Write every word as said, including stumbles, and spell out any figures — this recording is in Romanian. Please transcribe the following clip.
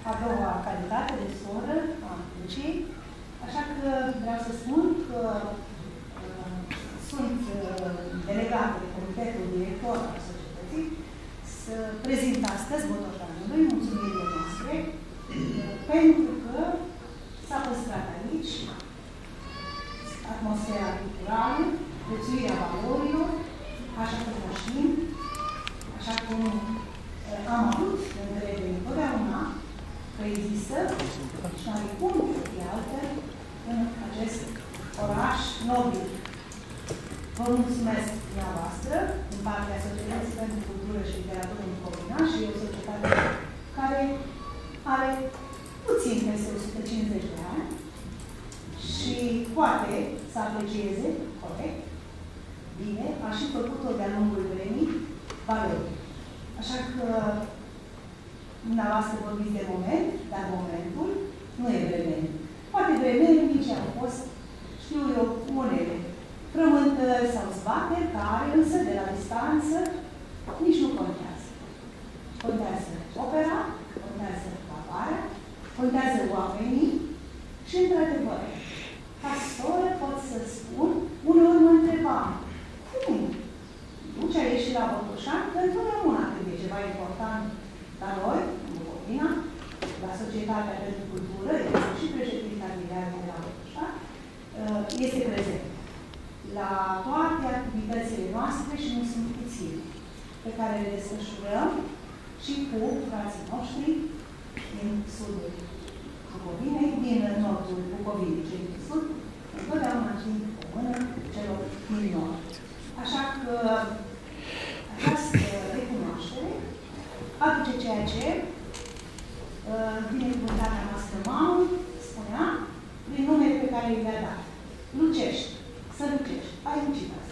a doua calitate de soră a Luciei, așa că vreau să spun că uh, sunt uh, delegată de Comitetul Director al Societății să prezint astăzi Botoșanului mulțumirile noastre uh, pentru că s-a păstrat aici atmosfera culturală, prețuirea valorilor, așa cum o știm, așa cum uh, am avut încredere întotdeauna că există și mai cum de altfel în acest oraș nobil. Vă mulțumesc dumneavoastră din partea Societății pentru Cultură și Literatură Bucovina și e o societate care are puțin peste o sută cincizeci de ani și poate să aprecieze corect, bine, a și făcut-o de-a lungul vremii, valori. Așa că dumneavoastră vorbiți de moment, dar momentul nu e vremeni. Poate vremeni nici au fost, știu eu, unele frământări sau zbateri, care însă de la distanță nici nu contează. Contează opera, contează valoarea, contează oamenii și, într-adevăr, ca soră pot să spun, uneori mă întrebam, cum? Nu ce a ieșit la Botoșan, că întotdeauna când e ceva important la noi, în Bucovina, la Societatea pentru Cultură, este și președinta de la Botoșan, este prezent la toate activitățile noastre și nu sunt puține, pe care le desfășurăm și cu frații noștri din sudul Bucovinei, din nordul Bucovinei, cei din sud, întotdeauna fiind o mână celor din nord. Așa că această recunoaștere aduce ceea ce uh, binecuvântarea noastră mamă spunea prin numele pe care i le-a dat. Lucești, să lucești, ai ucidat.